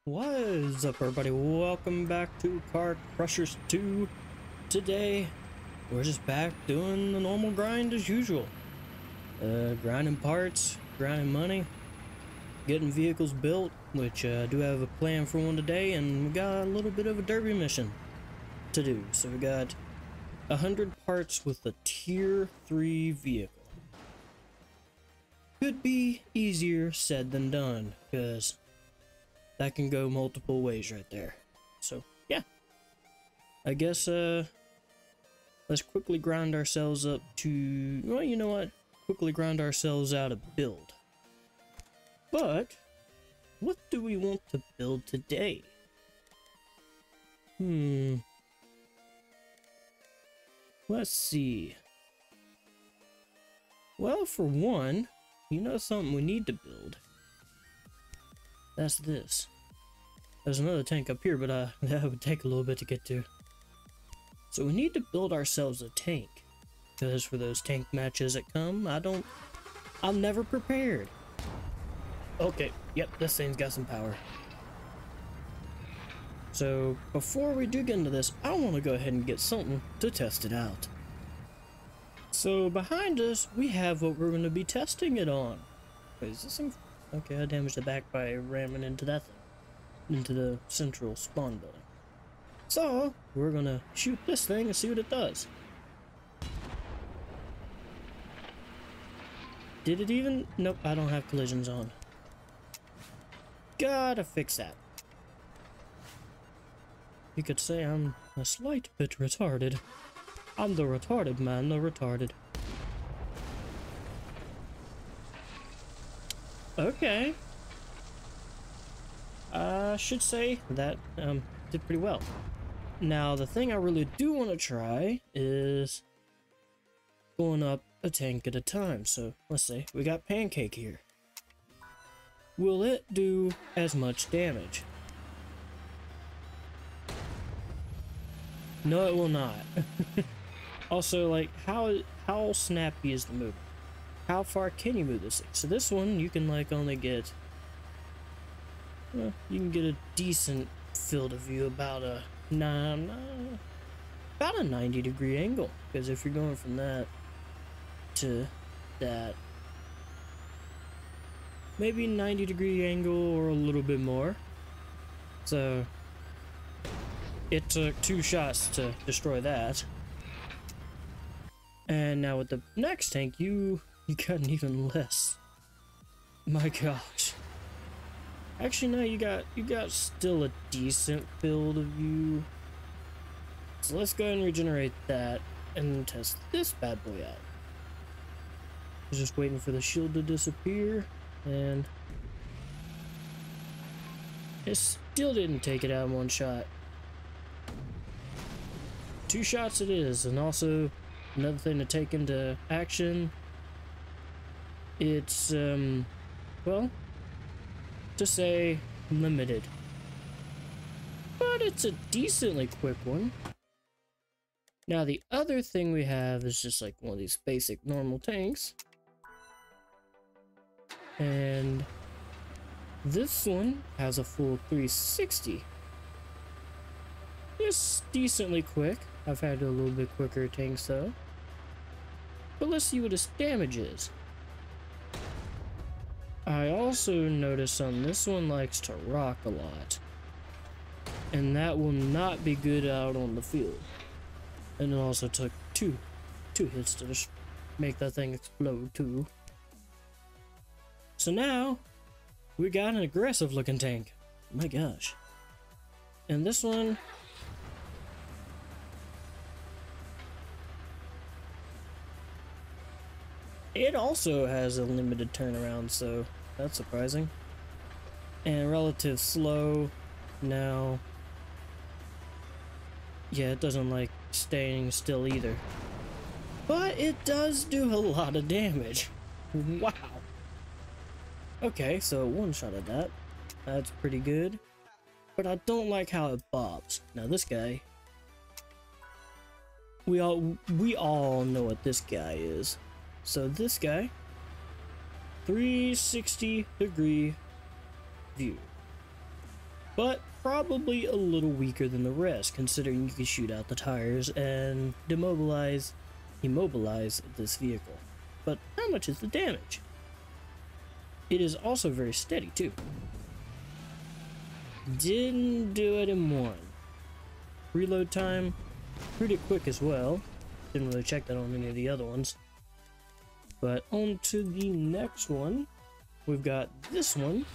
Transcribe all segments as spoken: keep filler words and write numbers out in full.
What is up, everybody? Welcome back to Car Crushers two. Today, we're just back doing the normal grind as usual. Uh, grinding parts, grinding money, getting vehicles built, which uh, I do have a plan for one today, and we got a little bit of a derby mission to do. So we got one hundred parts with a tier three vehicle. Could be easier said than done, because that can go multiple ways right there. So, yeah. I guess, uh, let's quickly grind ourselves up to, well, you know what? Quickly grind ourselves out a build. But, what do we want to build today? Hmm. Let's see. Well, for one, you know something we need to build? That's this. There's another tank up here, but uh, that would take a little bit to get to. So we need to build ourselves a tank. Because for those tank matches that come, I don't... I'm never prepared. Okay, yep, this thing's got some power. So, before we do get into this, I want to go ahead and get something to test it out. So, behind us, we have what we're going to be testing it on. Wait, is this thing... Okay, I damaged the back by ramming into that thing. Into the central spawn building. So, we're gonna shoot this thing and see what it does. Did it even? Nope, I don't have collisions on. Gotta fix that. You could say I'm a slight bit retarded. I'm the retarded man, the retarded. Okay. I should say that um, did pretty well. Now, the thing I really do want to try is going up a tank at a time. So, let's say we got Pancake here. Will it do as much damage? No, it will not. Also, like, how how snappy is the movement? How far can you move this thing? So this one, you can like only get, well, you can get a decent field of view, about a nine, uh, about a ninety degree angle. Because if you're going from that to that, maybe ninety degree angle or a little bit more. So it took two shots to destroy that. And now with the next tank, you you got an even less. My gosh. Actually, no, you got you got still a decent field of view. So let's go ahead and regenerate that and test this bad boy out. Just waiting for the shield to disappear, and it still didn't take it out in one shot. Two shots it is, and also another thing to take into action. It's, um, well, to say limited. But it's a decently quick one. Now, the other thing we have is just like one of these basic normal tanks. And this one has a full three sixty. It's decently quick. I've had a little bit quicker tanks though. But let's see what its damage is. I also noticed on this one likes to rock a lot. And that will not be good out on the field. And it also took two, two hits to just make that thing explode too. So now, we got an aggressive looking tank. My gosh. And this one, it also has a limited turnaround, so that's surprising. And relative slow. Now, yeah, it doesn't like staying still either. But it does do a lot of damage. Wow. Okay, so one shot at that. That's pretty good. But I don't like how it bobs. Now this guy, we all we all know what this guy is. So this guy, three sixty degree view. but probably a little weaker than the rest, considering you can shoot out the tires and demobilize, immobilize this vehicle. But how much is the damage? It is also very steady too. Didn't do it in one. Reload time, pretty quick as well. Didn't really check that on any of the other ones. But on to the next one. We've got this one.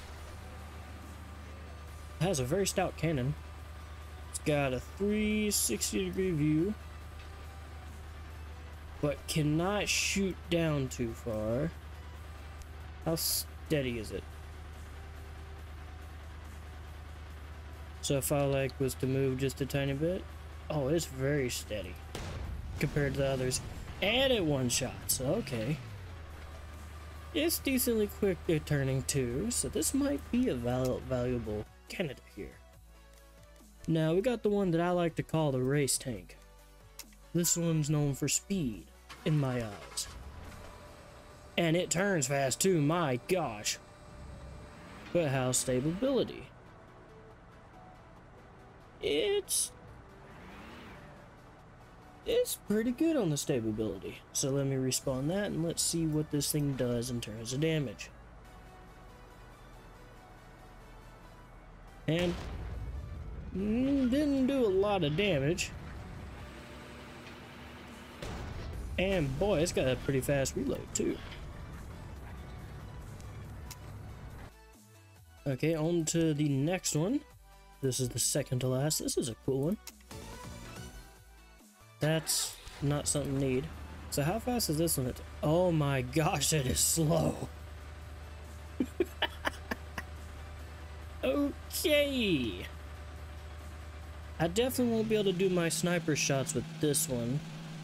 It has a very stout cannon. It's got a three sixty degree view, but cannot shoot down too far. How steady is it? So if I like was to move just a tiny bit, oh, it's very steady compared to the others. And it one shots. Okay. It's decently quick at turning too, so this might be a val valuable candidate here. Now we got the one that I like to call the race tank. This one's known for speed, in my eyes. And it turns fast too, my gosh. But how's stability? It's... It's pretty good on the stability. So let me respawn that and let's see what this thing does in terms of damage. And mm, didn't do a lot of damage. And boy, it's got a pretty fast reload too. Okay, on to the next one. This is the second to last. This is a cool one. That's not something neat. So how fast is this one? Oh my gosh, it is slow. Okay. I definitely won't be able to do my sniper shots with this one.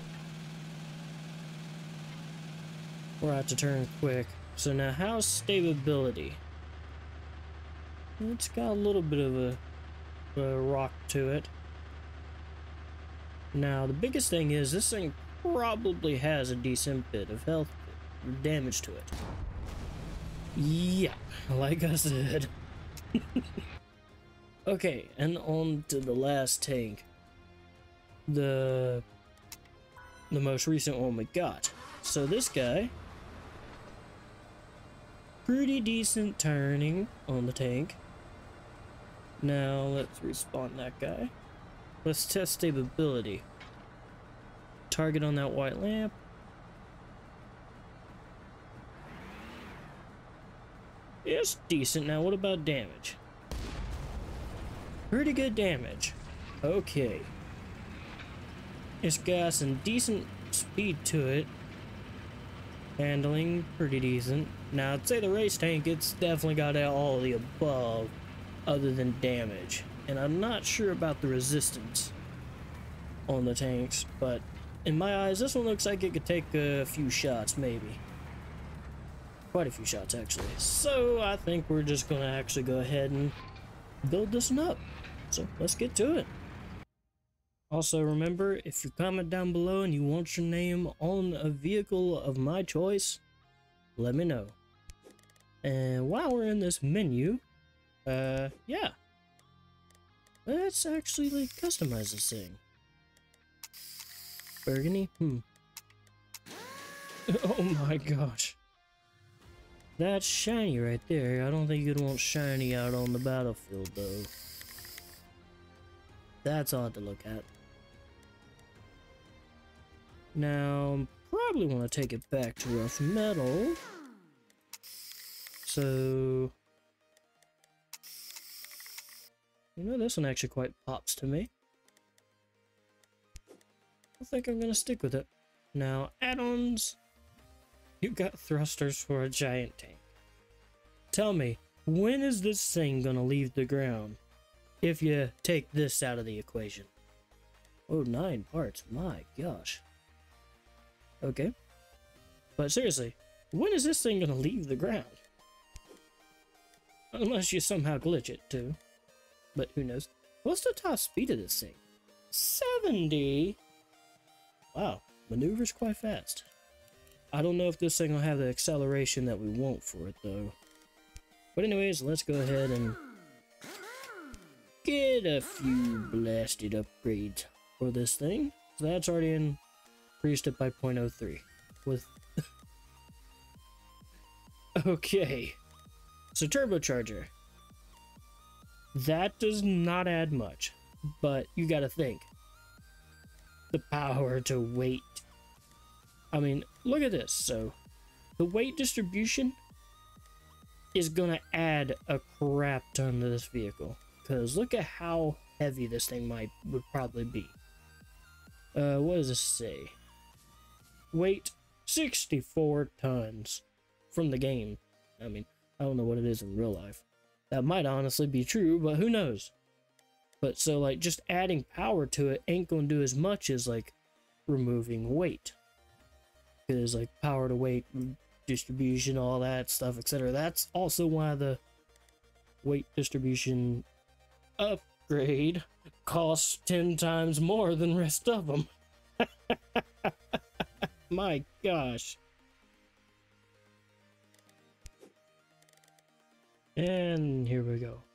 Or I have to turn quick. So now how's stability? It's got a little bit of a, a rock to it. Now the biggest thing is this thing probably has a decent bit of health damage to it. Yeah, like I said. Okay, and on to the last tank. The the most recent one we got. So this guy, pretty decent turning on the tank. Now let's respawn that guy. Let's test stability. Target on that white lamp. It's decent. Now what about damage? Pretty good damage. Okay. It's got some decent speed to it. Handling pretty decent. Now I'd say the race tank, it's definitely got all of the above other than damage. And I'm not sure about the resistance on the tanks, but in my eyes, this one looks like it could take a few shots, maybe. Quite a few shots, actually. So I think we're just gonna actually go ahead and build this one up. So let's get to it. Also remember, if you comment down below and you want your name on a vehicle of my choice, let me know. And while we're in this menu, uh, yeah. Let's actually, like, customize this thing. Burgundy? Hmm. Oh my gosh. That's shiny right there. I don't think you'd want shiny out on the battlefield, though. That's odd to look at. Now, probably want to take it back to rough metal. So... You know, this one actually quite pops to me. I think I'm gonna stick with it. Now, add-ons. You got thrusters for a giant tank. Tell me, when is this thing gonna leave the ground? If you take this out of the equation. Oh, nine parts. My gosh. Okay. But seriously, when is this thing gonna leave the ground? Unless you somehow glitch it, too. But who knows? What's the top speed of this thing? seventy? Wow, maneuvers quite fast. I don't know if this thing will have the acceleration that we want for it, though. But anyways, let's go ahead and get a few blasted upgrades for this thing. So that's already increased it by zero point zero three. With okay, so turbocharger. That does not add much, but you gotta think. The power to weight. I mean, look at this. So the weight distribution is gonna add a crap ton to this vehicle, because look at how heavy this thing might would probably be. Uh, what does this say? Weight sixty-four tons from the game. I mean, I don't know what it is in real life. That might honestly be true, but who knows? But so like just adding power to it ain't gonna do as much as like removing weight, because like power to weight distribution, all that stuff, et cetera. That's also why the weight distribution upgrade costs ten times more than rest of them. My gosh. And here we go.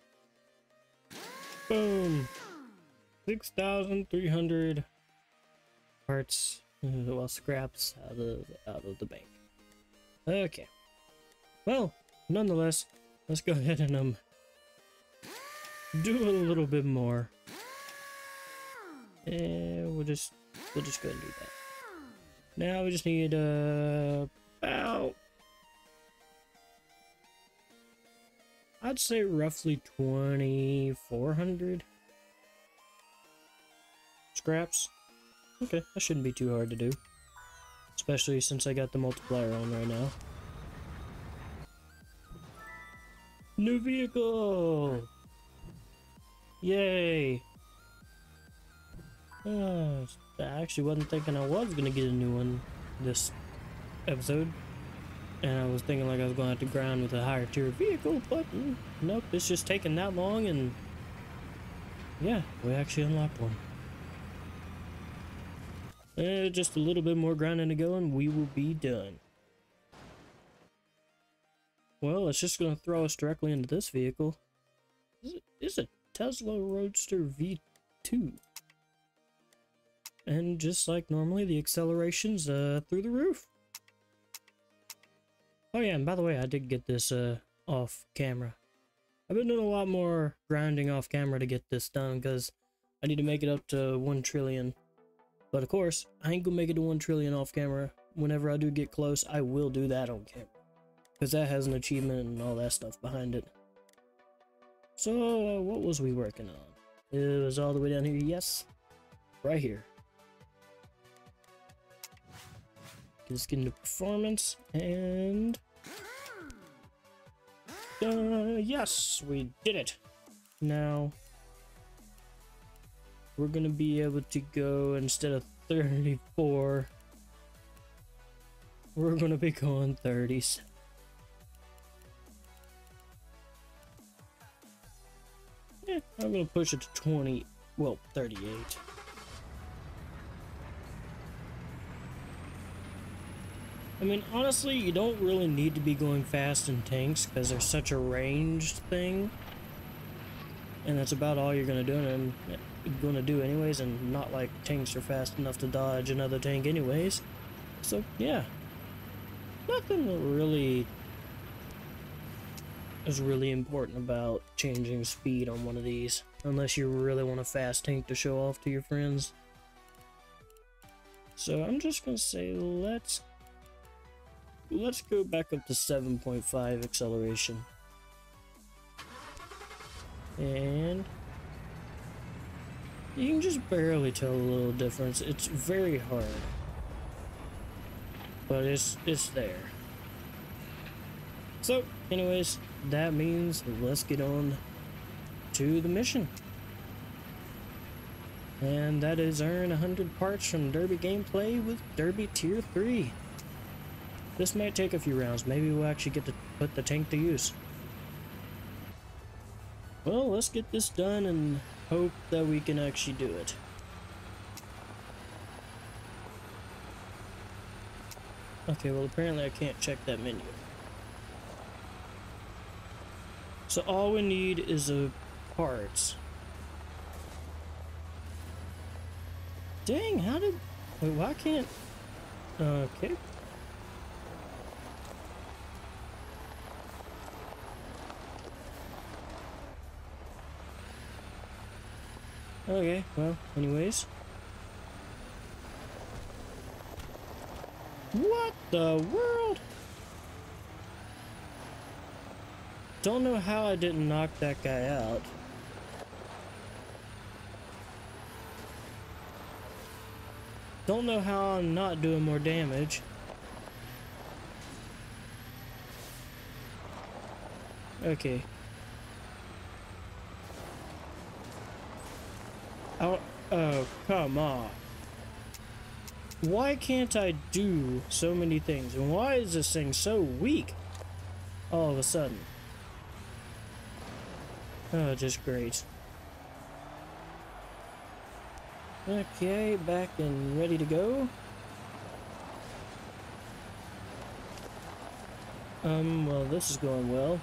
Boom. six thousand three hundred parts, well, scraps out of out of the bank. Okay. Well, nonetheless, let's go ahead and um do a little bit more. And we'll just we'll just go ahead and do that. Now we just need uh about, I'd say roughly twenty-four hundred scraps. Okay, that shouldn't be too hard to do, especially since I got the multiplier on right now. New vehicle! Yay! Uh, I actually wasn't thinking I was gonna get a new one this episode, and I was thinking like I was gonna have to grind with a higher tier vehicle, but mm, nope, it's just taking that long, and yeah, we actually unlocked one. Uh, just a little bit more grinding to go and we will be done. Well, it's just going to throw us directly into this vehicle. It's a Tesla Roadster V two. And just like normally, the acceleration's uh, through the roof. Oh yeah, and by the way, I did get this uh, off camera. I've been doing a lot more grinding off camera to get this done because I need to make it up to one trillion. But of course, I ain't gonna make it to one trillion off camera. Whenever I do get close, I will do that on camera, because that has an achievement and all that stuff behind it. So, uh, what was we working on? It was all the way down here, yes. Right here. Let's get into performance, and... Uh, yes, we did it! Now... we're gonna be able to go, instead of thirty-four, we're gonna be going thirties. Yeah, I'm gonna push it to twenty, well, thirty-eight. I mean, honestly, you don't really need to be going fast in tanks because they're such a ranged thing. And that's about all you're gonna do, and gonna do anyways, and not like tanks are fast enough to dodge another tank anyways. So yeah, nothing really is really important about changing speed on one of these, unless you really want a fast tank to show off to your friends. So I'm just gonna say let's let's go back up to seven point five acceleration. And you can just barely tell a little difference. It's very hard, but it's it's there. So anyways, that means let's get on to the mission, and that is earn one hundred parts from Derby gameplay with Derby tier three. This might take a few rounds. Maybe we'll actually get to put the tank to use. Well, let's get this done and hope that we can actually do it. Okay, well apparently I can't check that menu. So all we need is a parts. Dang, how did... Wait, why can't... Okay. Okay, well, anyways. What the world? Don't know how I didn't knock that guy out. Don't know how I'm not doing more damage. Okay. Oh, oh, come on. Why can't I do so many things? And why is this thing so weak all of a sudden? Oh, just great. Okay, back and ready to go. Um, well, this is going well.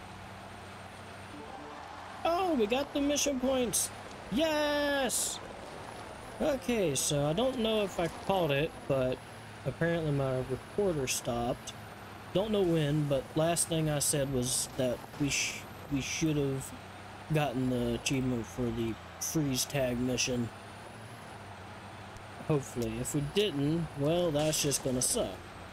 Oh, we got the mission points! Yes! Okay, so I don't know if I caught it, but apparently my recorder stopped. Don't know when, but last thing I said was that we sh we should have gotten the achievement for the freeze tag mission. Hopefully. If we didn't, well, that's just gonna suck.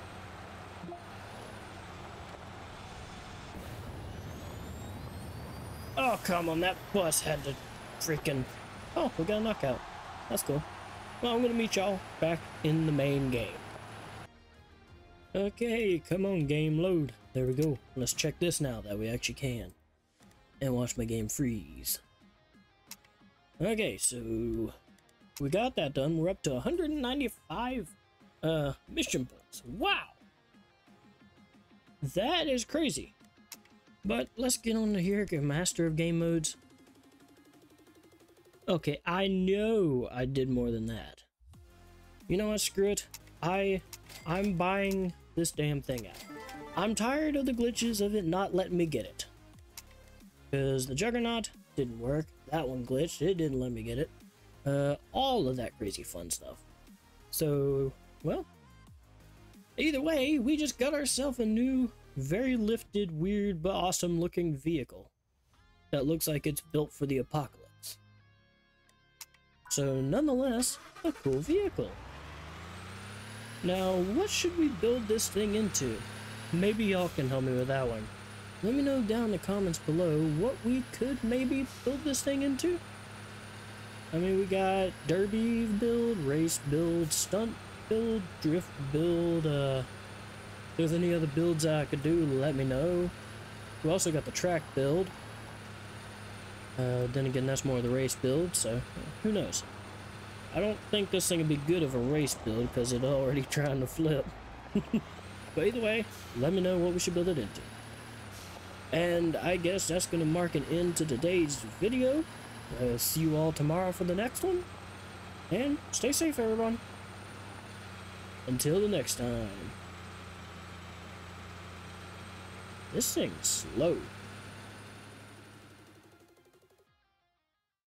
Oh, come on, that bus had to freaking... Oh, we got a knockout. That's cool. Well, I'm gonna meet y'all back in the main game. Okay, come on, game load. There we go. Let's check this now that we actually can. And watch my game freeze. Okay, so... we got that done. We're up to one hundred ninety-five uh, mission points. Wow! That is crazy. But let's get on to here, get Master of Game Modes. Okay, I know I did more than that. You know what, screw it. I, I'm buying this damn thing out. I'm tired of the glitches of it not letting me get it. Because the Juggernaut didn't work. That one glitched. It didn't let me get it. Uh, all of that crazy fun stuff. So, well, either way, we just got ourselves a new, very lifted, weird, but awesome looking vehicle that looks like it's built for the apocalypse. So, nonetheless, a cool vehicle. Now, what should we build this thing into? Maybe y'all can help me with that one. Let me know down in the comments below what we could maybe build this thing into. I mean, we got derby build, race build, stunt build, drift build. Uh, if there's any other builds I could do, let me know. We also got the track build. Uh, then again, that's more of the race build, so who knows. I don't think this thing would be good of a race build because it's already trying to flip. But either way, let me know what we should build it into. And I guess that's going to mark an end to today's video. Uh, see you all tomorrow for the next one. And stay safe, everyone. Until the next time. This thing's slow.